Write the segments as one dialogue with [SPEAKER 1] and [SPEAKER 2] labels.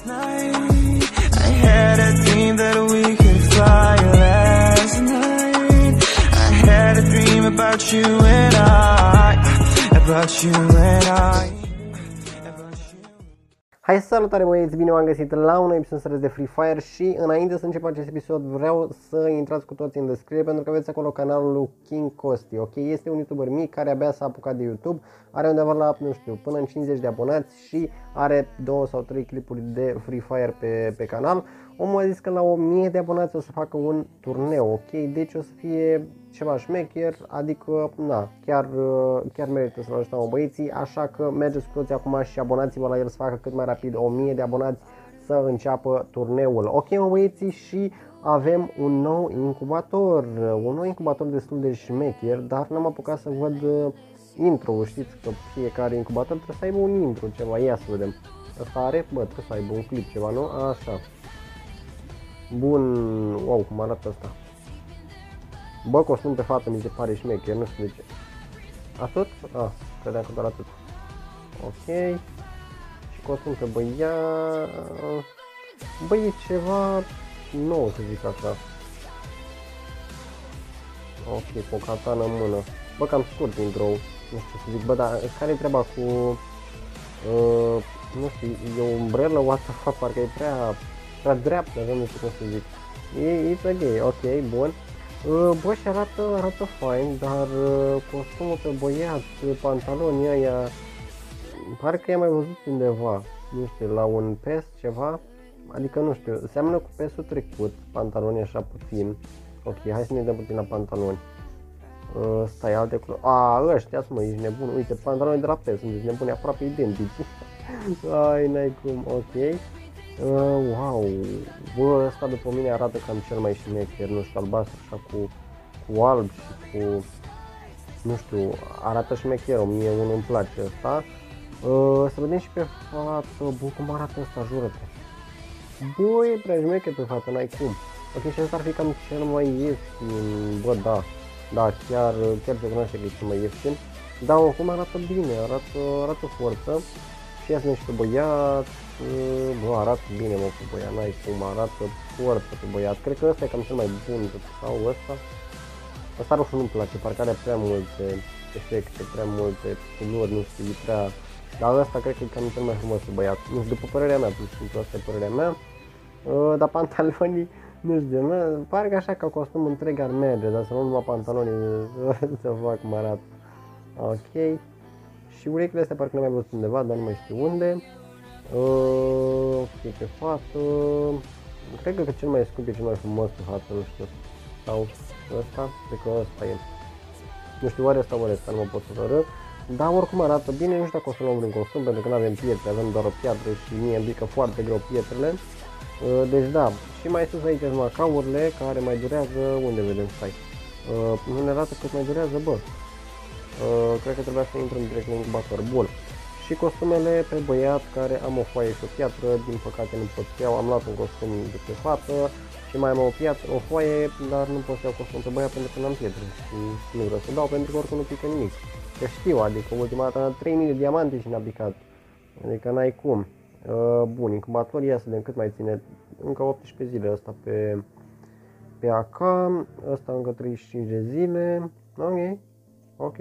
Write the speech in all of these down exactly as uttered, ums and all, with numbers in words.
[SPEAKER 1] I had a dream that we could fly last night. I had a dream about you and I, about you and I.
[SPEAKER 2] Hai, salutare băieți, bine v-am găsit la un episod serios de Free Fire și înainte să încep acest episod vreau să intrați cu toții în descriere pentru că aveți acolo canalul lui King Costi, ok? Este un youtuber mic care abia s-a apucat de YouTube, are undeva la, nu știu, până în cincizeci de abonați și are două sau trei clipuri de Free Fire pe, pe canal. Omul a zis că la o mie de abonați o să facă un turneu, ok? Deci o să fie ceva șmecher, adică, na, chiar, chiar merită să-l ajutăm băieții, așa că mergeți cu toți acum și abonați-vă la el să facă cât mai rapid o mie de abonați să înceapă turneul. Ok, mă băieții, și avem un nou incubator, un nou incubator destul de șmecher, dar n-am apucat să văd intro, știți că fiecare incubator trebuie să aibă un intro, ceva, ia să vedem. Asta are, bă, trebuie să aibă un clip, ceva, nu? Așa. Bun, wow, cum arată asta. Bă, costum pe fată mi se pare șmecher, nu știu de ce. Atât? Ah, credeam că doar atât. Ok. Și costum pe băiat. Băi, e ceva nou, să zic așa. Ok, cu o katană în mână. Bă, cam scurt intro, nu știu să zic. Bă, dar care-i treaba cu... Uh, nu știu, e o umbrelă, what the fuck, parcă e prea... prea dreaptă, nu știu cum să zic. E, it's okay, ok, bun. Bă, și arată, arată fain, dar costumul pe băiat, pantalonii aia, parcă i-am mai văzut undeva, nu știu, la un P E S ceva, adică nu știu, seamănă cu P E S-ul trecut, pantalonii așa puțin. Ok, hai să ne dăm puțin la pantaloni. Uh, stai, alte culori. A, ăștia, mă, ești nebun, uite, pantalonii de la P E S, sunt nebuni, aproape identici. Ai, n-ai cum, ok. Uh, wow, bă, ăsta după mine arată cam cel mai șmecher, nu știu, albastru așa cu, cu alb și cu, nu știu, arată șmecher, mie unul îmi place ăsta. Uh, să vedem și pe fată, bă, cum arată ăsta, jură-te. Bă, e prea șmecher pe fată, n-ai cum. Ok, și ăsta ar fi cam cel mai ieftin, bă, da, da, chiar, chiar se cunoaște că e cel mai ieftin. Dar oricum arată bine, arată, arată forță. Și ia să ne și pe băiat, bă, arată bine, mă, pe băiat, n-ai cum, arată forță pe băiat. Cred că ăsta e cam cel mai bun, sau ăsta. Ăsta roșu nu-mi place, parcă are prea multe efecte, prea multe culori, nu știu, e prea... Dar ăsta cred că e cam cel mai frumos pe băiat, nu știu, după părerea mea, pur și simplu, asta e părerea mea. Dar pantalonii, nu știu, mă, parcă așa ca costum întreg ar merge, dar să nu numai pantalonii să fac cum arată. Ok. Și urechile astea parcă n-am mai văzut undeva, dar nu mai știu unde. Uh, ok, pe față. Cred că cel mai scump e cel mai frumos pe față, nu știu. Sau ăsta, cred că ăsta e. Nu știu, oare ăsta, oare ăsta, nu mă pot hotărâ. Dar oricum arată bine, nu știu dacă o să luăm un costum, pentru că nu avem pietre, avem doar o piatră și mie îmi pică foarte greu pietrele. Uh, deci da, și mai sus aici sunt macaurile care mai durează, unde vedem, stai. Uh, nu ne arată cât mai durează, bă. Uh, cred că trebuia să intrăm direct în incubator. Bun. Și costumele pe băiat, care am o foaie și o piatră, din păcate nu pot să iau, am luat un costum de pe fată și mai am o piatră, o foaie, dar nu pot să iau costum pe băiat pentru că n-am pietre și nu vreau să dau pentru că oricum nu pică nimic. Că știu, adică ultima dată trei mii de diamante și n-a picat, adică n-ai cum. Uh, bun, incubator, ia să vedem cât mai ține, încă optsprezece zile ăsta pe, pe A K, ăsta încă treizeci și cinci de zile, ok. Ok.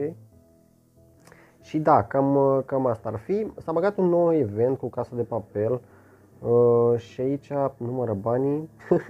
[SPEAKER 2] Și da, cam, cam asta ar fi. S-a băgat un nou event cu Casa de Papel uh, și aici numără banii.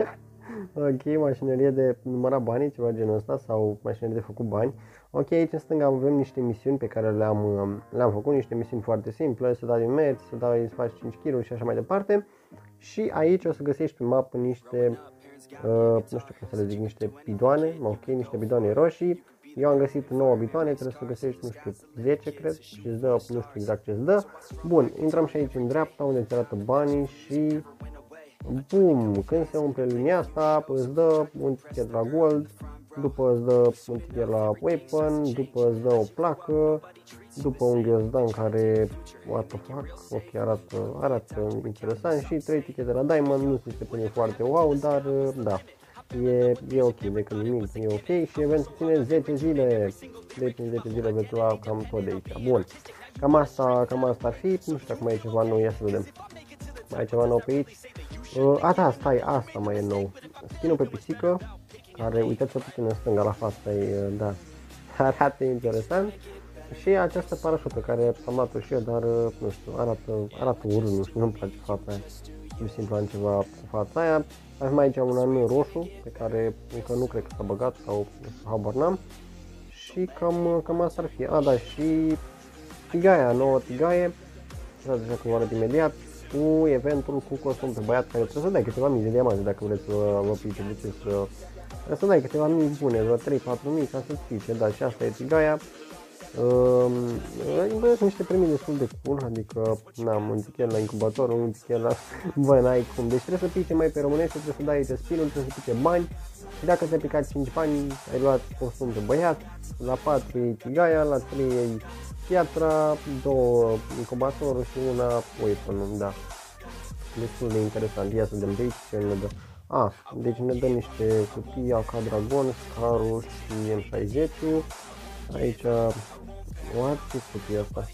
[SPEAKER 2] Ok, mașinărie de număra banii, ceva genul ăsta, sau mașinărie de făcut bani. Ok, aici în stânga avem niște misiuni pe care le-am le-am făcut, niște misiuni foarte simple, să dai din mergi, să dai, să faci cinci kiluri și așa mai departe. Și aici o să găsești pe mapă niște, uh, nu știu cum să le zic, niște bidoane, ok, niște bidoane roșii. Eu am găsit nouă bidoane, trebuie să găsești, nu știu, zece cred, și îți dă, nu știu exact ce îți dă. Bun, intrăm și aici în dreapta unde îți arată banii și bum, când se umple linia asta îți dă un ticket la gold, după îți dă un ticket la weapon, după îți dă o placă, după un ghiozdan care, what the fuck, ok, arată, arată interesant și trei tickete la diamond, nu se pune foarte wow, dar da. E, e ok, decât nimic, e ok și eventul ține zece zile, deci în zece zile veți lua cam tot de aici. Bun, cam asta, cam asta ar fi, nu știu dacă mai e ceva nou, ia să vedem. Mai e ceva nou pe aici. Uh, a, da, stai, asta mai e nou. Skinul pe pisică, care, uitați-o puțin în stânga la față, e, da, arată interesant. Și această parașută care am luat-o și eu, dar, nu știu, arată, arată urât, nu știu, nu-mi place fața aia. Pur și simplu am ceva cu fața aia. Avem aici un anumit roșu, pe care încă nu cred că s-a băgat sau, nu știu, habar n-am. Și cam, cam asta ar fi. A, da, și tigaia, nouă tigaie, să deja cum arăt imediat, cu eventul cu costum pe băiat, care trebuie să dai câteva mii de diamante dacă vreți să vă pice, de ce să... Trebuie să dai câteva mii bune, vreo trei patru mii ca să-ți pice, da, și asta e tigaia. Uh, bă, sunt niște premii destul de cool, adică, n-am un tichet la incubator, un tichet la... Bă, n-ai cum, deci trebuie să pice mai pe românește, trebuie să dai aici spinul, trebuie să pice bani. Și dacă ți-ai picat cinci bani, ai luat costum de băiat, la patru e tigaia, la trei e piatra, două incubatorul și una weapon, da. Destul de interesant, ia să vedem de aici ce ne dă. A, deci ne dă niște cutii ca Dragon, Scaru și M șaizeci. Aici, what, ce cutie asta?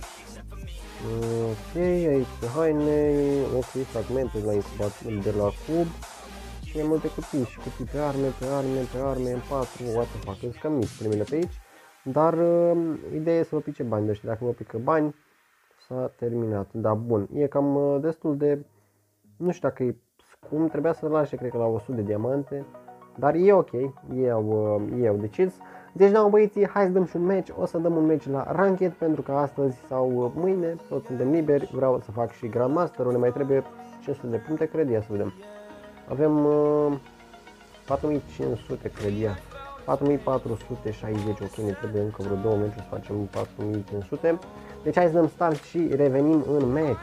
[SPEAKER 2] Ok, aici haine, ok, fragmente de la incubator, de la cub. Și mai multe cutii și cutii pe arme, pe arme, pe arme, M patru, what the fuck, sunt cam mici primele pe aici. Dar uh, ideea e să vă pice bani, deci dacă vă pică bani, s-a terminat. Da, bun, e cam uh, destul de, nu știu dacă e scump, trebuia să-l lași, cred că la o sută de diamante, dar e ok, eu, uh, eu decis. Deci, da, băieții, hai să dăm și un match, o să dăm un match la Ranked, pentru că astăzi sau uh, mâine, toți suntem liberi, vreau să fac și Grandmaster-ul, ne mai trebuie cinci sute de puncte, cred, ia să vedem. Avem uh, patru mii cinci sute, cred, ia. patru mii patru sute șaizeci, ok, ne trebuie încă vreo două meciuri să facem patru mii cinci sute. Deci hai să dăm start și revenim în match.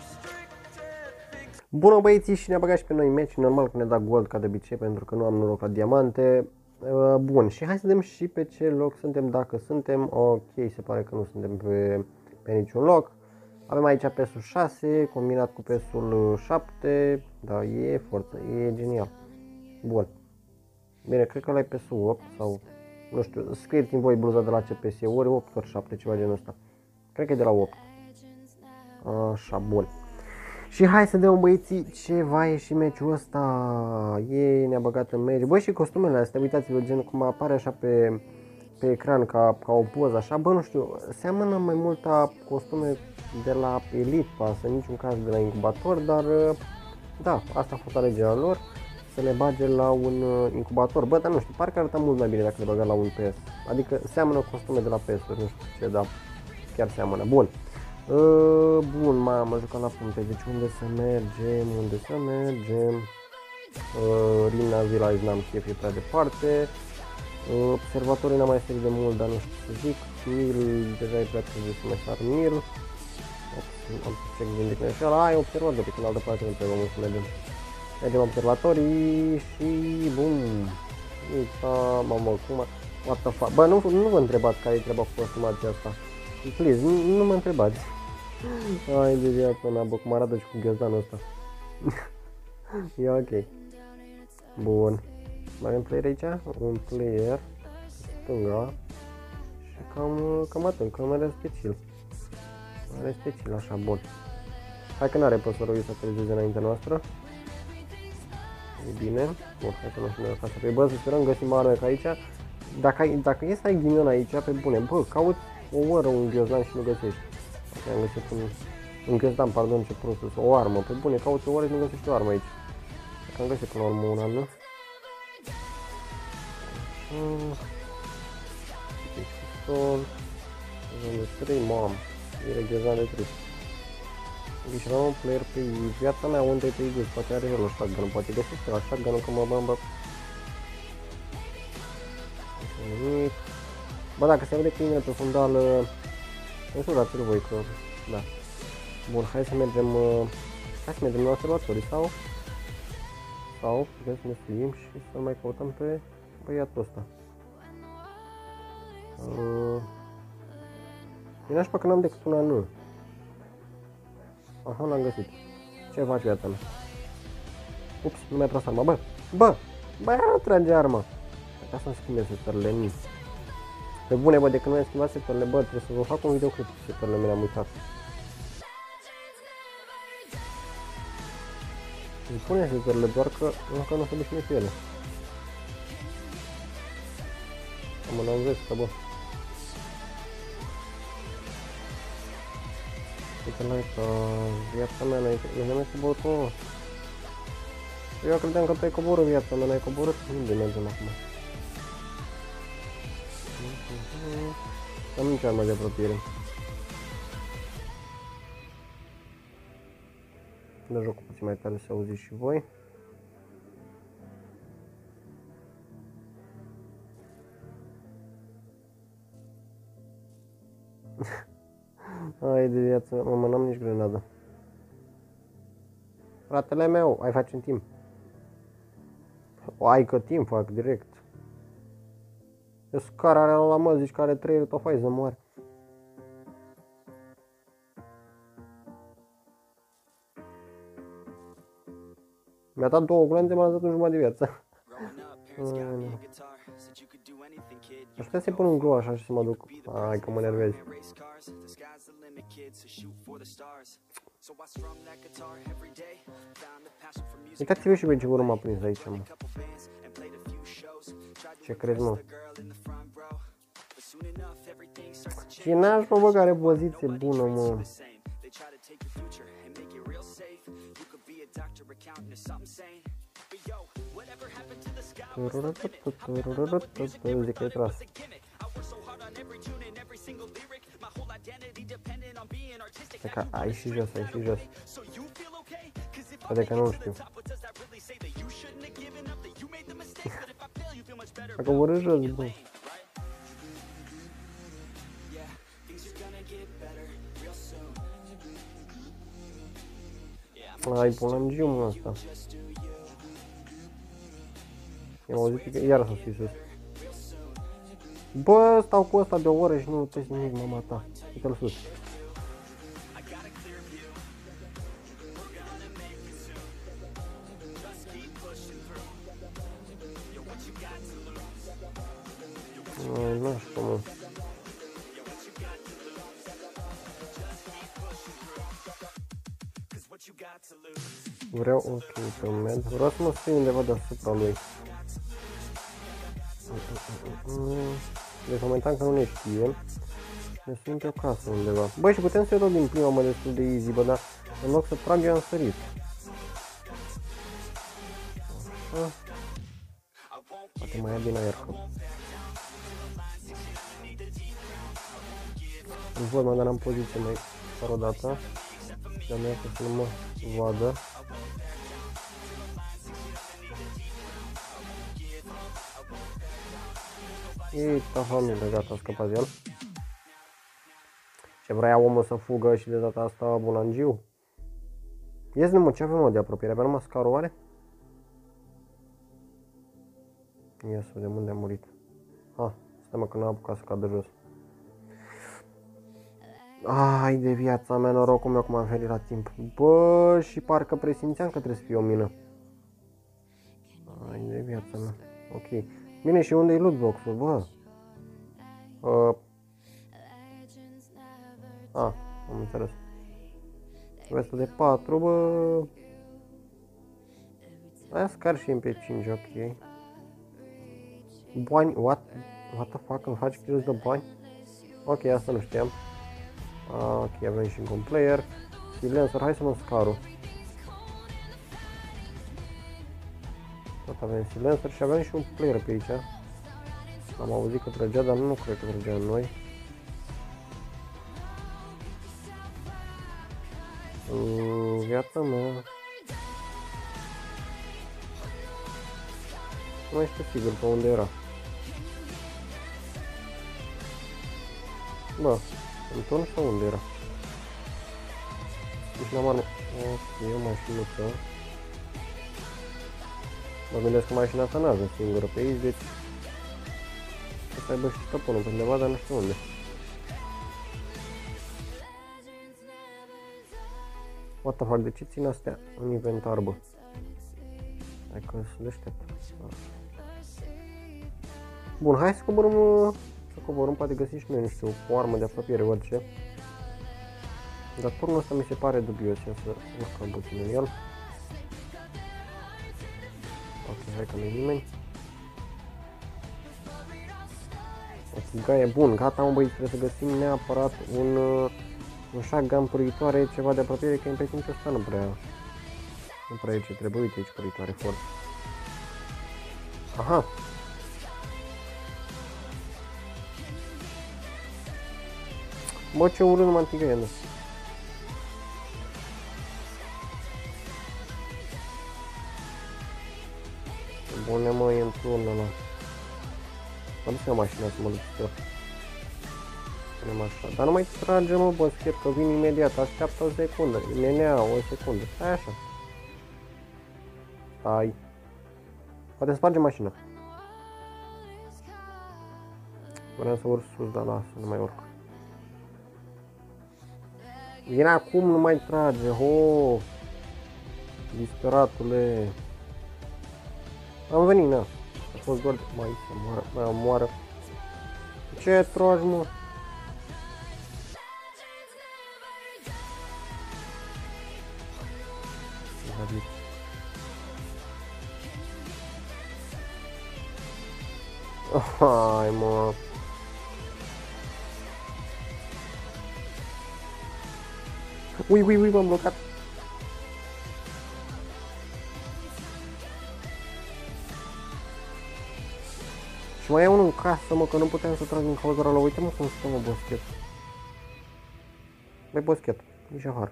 [SPEAKER 2] Bună, băieții, și ne-a băgat și pe noi match, normal că ne da gold ca de obicei pentru că nu am noroc la diamante. Bun, și hai să vedem și pe ce loc suntem, dacă suntem, ok, se pare că nu suntem pe, pe niciun loc. Avem aici P S-ul șase combinat cu P S-ul șapte, da, e forță, e genial. Bun. Bine, cred că la P S-ul opt sau, nu știu, scrieți-mi voi bluza de la ce P S e, ori opt, ori șapte, ceva genul ăsta. Cred că e de la opt. Așa, bun. Și hai să vedem, băieții, ce va ieși meciul ăsta. Ei, ne-a băgat în meci. Băi, și costumele astea, uitați-vă, gen cum apare așa pe, pe ecran ca, ca o poză, așa, bă, nu știu, seamănă mai mult a costume de la Elite Pass, în niciun caz de la incubator, dar, da, asta a fost alegerea lor. Să le bage la un incubator, bă, dar nu știu, parcă arăta mult mai bine dacă le băga la un P S. Adică seamănă costume de la P S-uri, nu știu ce, dar chiar seamănă. Bun. Uh, bun, m-am jucat la puncte, deci unde să mergem, unde să mergem. Uh, Rina Village n-am chef, e prea departe. Uh, observatorii n-am mai stărit de mult, dar nu știu ce să zic. Mir, deja e prea târziu să mai sar Mir. Am să check din declanșeala, ai observator, pe când altă parte nu trebuie mult să mergem. Mergem observatorii și bum. Uita, mamă, cum, what the fuck. Bă, nu, nu vă întrebați care e treaba cu costumația asta. Please, nu, nu mă întrebați. Ai de viața mea, bă, cum arată și cu ghiozdanul ăsta. E ok. Bun. Mai avem player aici? Un player. Stânga. Și cam, cam atât, cam are special. Are special, așa, bun. Hai că n-are păsărul să trezeze înaintea noastră. E bine. Bun, hai să nu știu așa pe bă, să sperăm găsim arme ca aici. Dacă, ai, dacă e să ai ghinion aici, pe bune, bă, caut o oră un ghiozdan și nu găsești. Ok, am găsit un, un ghiozdan, pardon, ce prost, o armă, pe bune, caut o oră și nu găsești o armă aici. Dacă am găsit până la urmă una, nu? Deci, pistol, de trei, mam, e ghiozdan de trei. Deci aveam un player pe viața mea, unde e pe Igus, poate are el o shotgun, poate găsește la shotgun-ul că mă bambă. Nimic. Bă, dacă se vede câinele pe fundal, censurați-l voi că, da. Bun, hai să mergem, hai să mergem la observatorii sau, sau putem să ne suim și să mai căutăm pe băiatul ăsta. Uh, e nașpa că n-am decât una nu. Aha, l-am găsit. Ce faci, viața mea? Ups, nu mi-a tras arma, bă, bă, bă, nu trage arma. Ca să-mi schimbe setările mii. Pe bune, bă, de când nu am schimbat setările, bă, trebuie să vă fac un videoclip cu setările mele, am uitat. Îți pune setările, doar că încă nu se obișnuie cu ele. Am în vestă, bă. Uite, n-ai că viața mea n-ai n-ai coborât, mă. Eu credeam că te-ai coborât viața mea, n-ai coborât. Unde mergem acum? Am nici armă de apropiere. Dă jocul puțin mai tare să auziți și voi. Hai de viață, mă, n-am nici grenadă. Fratele meu, ai face în timp. O, ai că timp fac direct. E scara are la mă, zici că are trei, tot faci să moare. Mi-a dat două glanțe, m-a dat un jumătate de viață. Aș putea să-i pun un glow așa și să mă duc. Hai că mă nervezi. Uitați-vă și pe ce urmă m-a prins aici, mă. Ce crezi, mă? Și n-aș mă bă, care poziție bună, mă. Zic că e tras. Stai că ai și jos, ai și jos. Poate că nu știu. A coborât jos, bă. Ai, pun la giu, mă, asta. I-am auzit că iar s-a sus sus. Bă, stau cu ăsta de o oră și nu tăi nimic, mama ta. Uite-l sus. Ai, nașpa, mă. Vreau, ok, pe un med. Vreau să mă stai undeva deasupra lui. Deci momentan că nu ne știe. Ne suntem pe o casă undeva. Băi, și putem să-i dau din prima, mă, destul de easy, bă, dar în loc să trag, eu am sărit. Așa. Poate mai ia din aer, că... Îl văd, mă, dar n-am poziție mai fără o dată. Și am iată să nu mă vadă. Eita, familie, gata, a scăpat de el. Ce vrea omul să fugă și de data asta bulangiu? Ies, nu, mă, ce avem, mă, de apropiere? Avea numai scarul, oare? Ia să vedem unde a murit. Ah, stai, mă, că n-a apucat să cadă jos. Ai de viața mea, norocul meu cum am venit la timp. Bă, și parcă presimțeam că trebuie să fie o mină. Ai de viața mea. Ok. Bine, și unde e loot box-ul, bă? Uh. Ah, am înțeles. Vestul de patru, bă. Aia scar și M P cinci, ok. Bani, what? What the fuck, îmi faci kill de bani? Ok, asta nu știam. Ok, avem și un player. Silencer, hai să mă scarul. Tot avem silencer și avem și un player pe aici. Am auzit că trăgea, dar nu cred că trăgea în noi. În viața mea. Nu mai știu sigur pe unde era. Bă, în turn sau unde era? Deci n-am arme. Ok, o mașinuță. Mă gândesc că mașina asta n-avea singură pe aici, deci o să aibă și stăpânul pe undeva, dar nu știu unde. What the fuck, de ce țin astea în inventar, bă? Hai că se deșteaptă. Bun, hai să coborâm, să coborâm, poate găsim și noi, nu știu, o armă de apropiere, orice. Dar turnul ăsta mi se pare dubios, ia să urcăm puțin în el. Ok, hai că nu-i nimeni. Ok, e bun, gata mă băieți, trebuie să găsim neapărat un, un shotgun puritoare, ceva de apropiere, că pe timp ce ăsta nu prea, nu prea e ce trebuie, uite aici puritoare foarte. Aha! Bă, ce urât numai tigăienă. Bune mă, e într-un ăla. Mă duc la mașina să mă duc să punem așa. Dar nu mai trage mă, boschet, că vin imediat, așteaptă o secundă. Nenea, o secundă. Stai așa. Stai. Poate sparge mașina. Vreau să urc sus, dar lasă, nu mai urc. Vine acum, nu mai trage, ho! Disperatule! Am venit, na. A fost doar mai să moară, mai moară. Ce tragi, mă? Hai, mă. Ui, ui, ui, m-am blocat. Și mai e unul în casă, mă, că nu puteam să trag din cauza ăla. Uite, mă, cum stă, mă, boschet. Băi, boschet, nici ahar.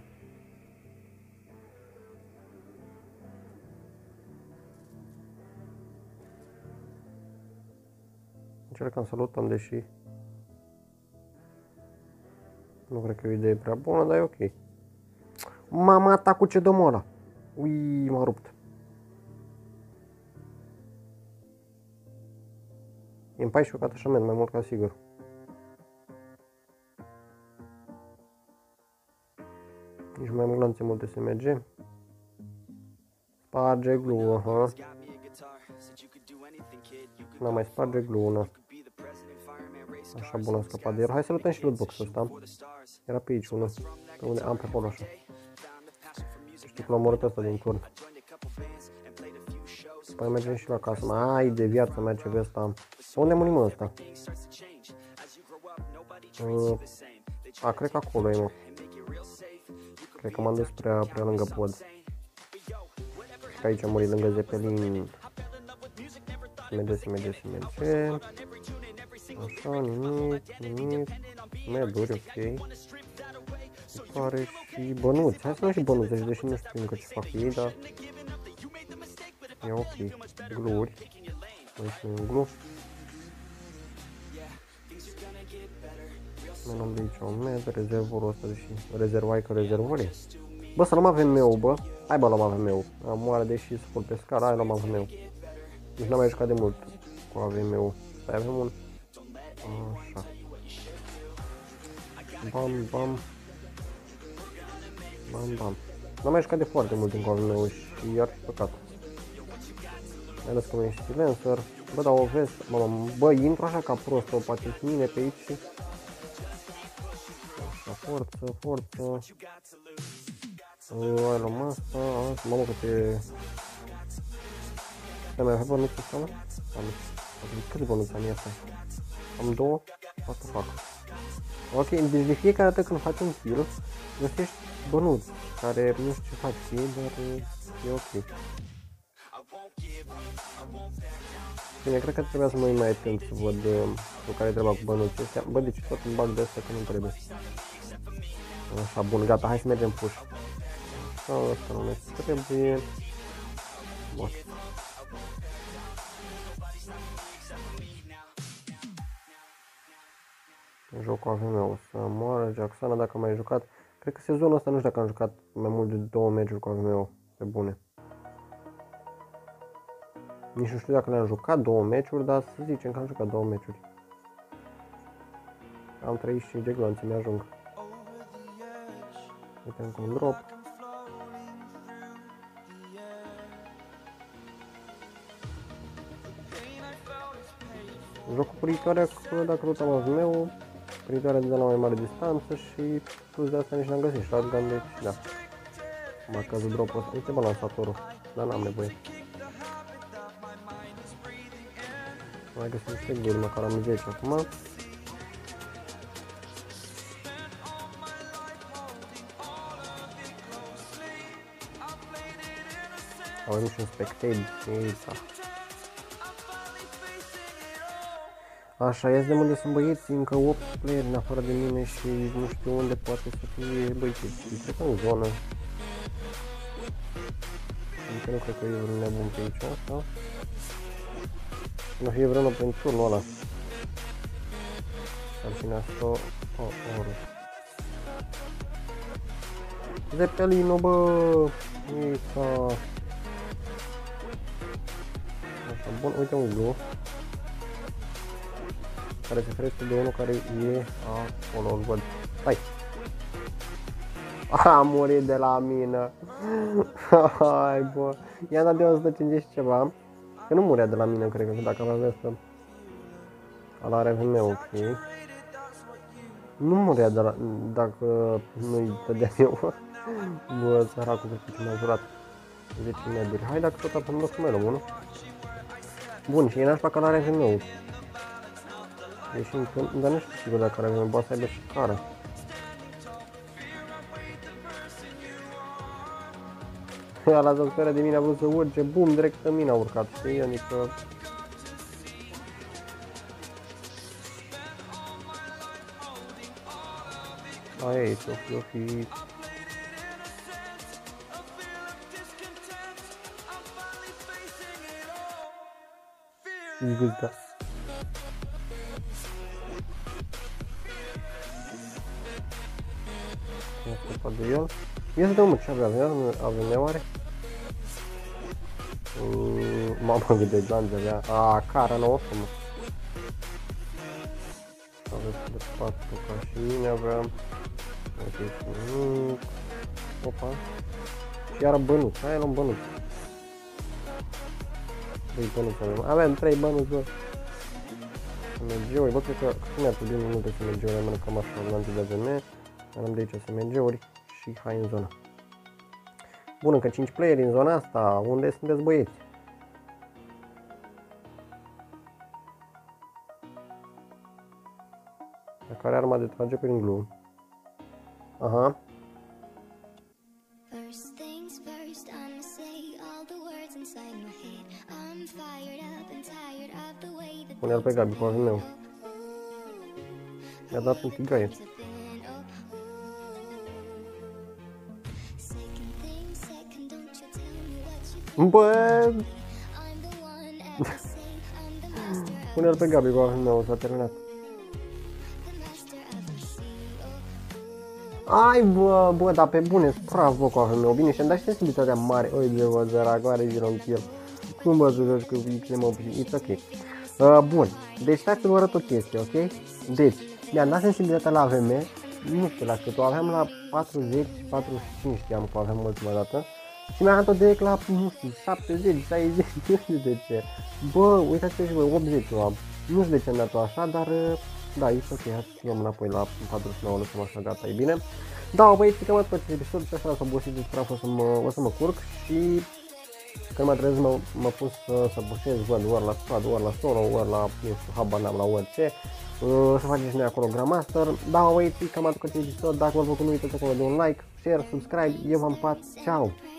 [SPEAKER 2] Încercăm să luptăm, deși nu cred că e o idee prea bună, dar e ok. M-am atacat cu ce domnul ăla. Ui, m-a rupt. E în paisprezece atașament, mai mult ca sigur. Nici mai mult lanțe multe S M G. Sparge glue, aha. N-am mai sparge glue una. Așa, bun, am scăpat de el. Hai să luptăm și lootbox-ul ăsta. Era pe aici unul. Pe unde am pe acolo așa. Știu că l-am omorât ăsta din turn. Păi mergem și la casă. Ai de viață mea ce vezi ăsta. Unde murim ăsta? Uh, a, cred că acolo e, mă. Cred că m-am dus prea, prea lângă pod. Și că aici am murit lângă Zeppelin. Merge, se merge, se merge. Așa, nimic, nimic. Meduri, ok. Pare și bănuți. Hai să luăm și bănuți, deși nu știu încă ce fac cu ei, dar e ok. Gluri. Mai sunt un glu. Nu am de aici un med, rezervorul ăsta, deși rezervai că rezervor e. Bă, să luăm A V M-ul, bă. Hai bă, luăm A V M-ul. Am moare, deși spun pe scară, hai luăm A V M-ul. Deci n-am mai jucat de mult cu A V M-ul. Stai, avem un... Așa. Bam, bam. Bam, bam. N-am mai jucat de foarte mult în cu A V M-ul și ar fi păcat. Mai ales că nu ești silencer. Bă, dar o vezi, mă, bă, intru așa ca prost, o poate și mine pe aici. Așa, forță, forță. Hai, luăm asta, asta, mamă, că te... Stai, mai avea bănuți ăsta, mă? Am, câte bănuți am asta? Am două? What the fuck? Ok, deci de fiecare dată când faci un kill, găsești bănuți, care nu știu ce faci cu ei, dar e ok. Bine, cred că trebuia să mă uit mai atent să văd cu care treba cu bănuții ăstea. Bă, deci tot îmi bag de astea că nu trebuie. Așa, bun, gata, hai să mergem push. Așa, ăsta nu ne trebuie. Bun. Joc cu A V M-ul, să moară Jacksana dacă am mai jucat. Cred că sezonul ăsta nu știu dacă am jucat mai mult de două meciuri cu A V M-ul, pe bune. Nici nu știu dacă le-am jucat două meciuri, dar să zicem că am jucat două meciuri. Am treizeci și cinci de glanțe, mi-ajung. Uite încă un drop. Joc cu puritoarea, dacă lutam A V M-ul, puritoarea de la mai mare distanță și plus de asta nici n-am găsit shotgun, deci da. M-a căzut drop-ul ăsta. Uite balansatorul, dar n-am nevoie. Mai găsim tag-uri, măcar am zece acum. Avem și un spectate. Așa, ia să vedem unde sunt băieții, încă opt playeri în afară de mine și nu știu unde poate să fie băieții. Cred că în zonă. Adică nu cred că e vreun nebun pe aici, sau? Nu fie vreunul prin turnul ăla. Ar fi nașo... O, ori. Zeppelino, bă! Uita! Așa, bun, uite un glu. Care se ferește de unul care e acolo, îl văd. Stai! A murit de la mină! Hai, bă! I-am dat de o sută cincizeci și ceva. Că nu murea de la mine, cred că dacă avea asta. Ala are meu, ok. Nu murea de la... dacă nu-i dădeam eu. Bă, săracul, că ce m-a jurat. zece meduri. Hai, dacă tot apăm locul meu, nu? Bun, și e nașpa că are meu. Deși încă, dar nu știu sigur dacă are meu, poate să aibă și cara. Ala s-a speriat de mine, a vrut să urce, bum, direct în mine a urcat, știi? Adică... Aia e, s-o fi, o fi... Gâzda. Am scăpat de el. Ia să dăm mă, ce avea, avea avea oare? Mamă, cât de glanțe avea. A, cara nouă, mă. Aveți de patru ca și mine aveam. Ok, nimic. Opa. Și iară bănuți, hai luăm bănuți. trei bănuți avem. Avem trei bănuți, bă. S M G-uri, bă, cred că mi-ar trebui multe S M G-uri, rămână cam așa, lanțul de A V M. Am de aici S M G-uri și hai în zonă. Bun, încă cinci playeri în zona asta, unde sunteți băieți? Dacă are arma de trage prin glue. Aha. Pune-l pe Gabi, cu avem meu. Mi-a dat un tigaie. Bă! Pune-l pe Gabi, cu avem meu, s-a terminat. Ai, bă, bă, dar pe bune, praf, bă, cu avem meu. Bine, și-am dat și sensibilitatea mare. Oi, de bă, zăracu, are gironchiel. Cum bă, să joci cu X M opt? It's ok. Uh, bun, deci stai să vă arăt o chestie, ok? Deci, mi-am dat sensibilitatea la A V M, nu știu la cât o aveam, la patruzeci, patruzeci și cinci știam că aveam ultima dată. Și mi-am dat-o direct la, nu știu, șaptezeci, șaizeci, nu știu de ce. Bă, uitați-vă și voi, optzeci o am. Nu știu de ce am dat-o așa, dar, da, e ok, hai să luăm înapoi la patruzeci și nouă, lăsăm așa, gata, e bine. Da, băieți, cam atât pe episod și așa s-a obosit despre o să mă, o să mă curc și... Când mă trezesc mă, mă pun să, să bușez, văd ori la squad, ori la solo, ori la, nu știu, habar n-am la orice. Uh, să faceți și noi acolo Grandmaster. Da, băieți, cam atât cu acest episod. Dacă v-a plăcut, nu uitați acolo de un like, share, subscribe. Eu v-am pat, ceau!